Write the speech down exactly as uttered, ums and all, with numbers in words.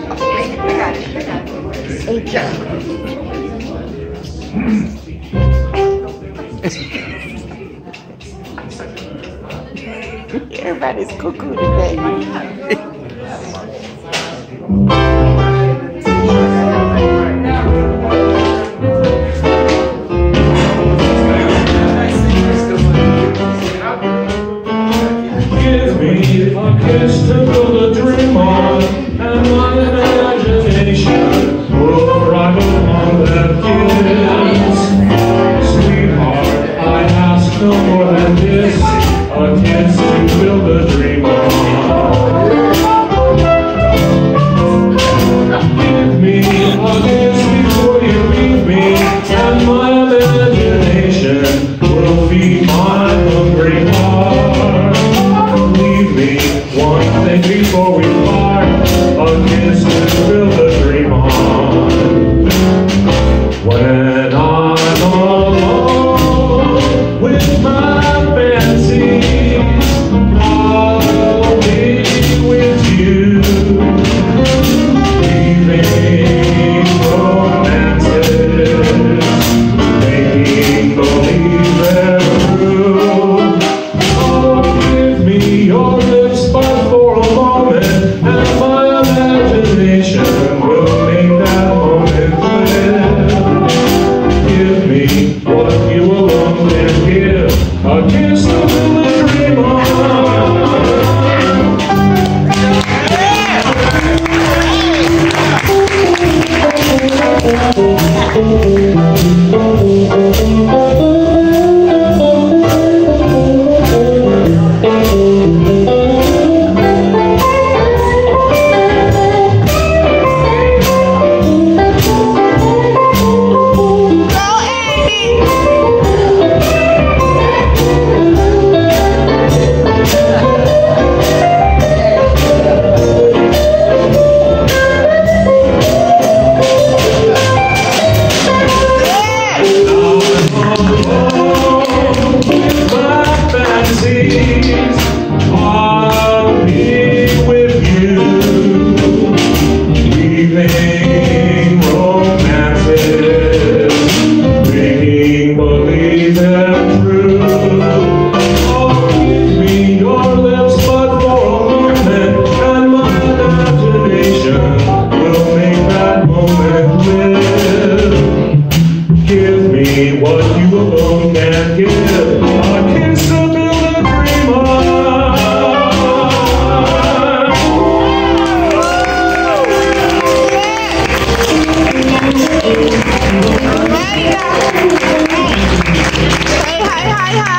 Everybody's cuckoo today. Give me a kiss to build a dream on, and my imagination will ride along that kiss. Sweetheart, I ask no more than this, a kiss to build a dream on. Give me a kiss before you leave me, and my imagination will feed my hungry heart. Leave me one thing before we part, a kiss to build a dream on. When I'm alone with my fancies, I'll be with you, leaving romances, making believe they're true. Oh, give me your lips but for a moment, and my imagination will make that moment live. Give me what you alone can give, a kiss to build a dream on. I'll be with you, leaving romances, making believe they're true. Oh, give me your lips but for a moment, and my imagination will make that moment live. Give me what you alone can give, a kiss to build a dream on. Say hi, hi, hi.